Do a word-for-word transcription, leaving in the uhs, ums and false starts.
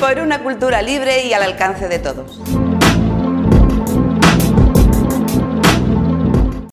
por una cultura libre y al alcance de todos.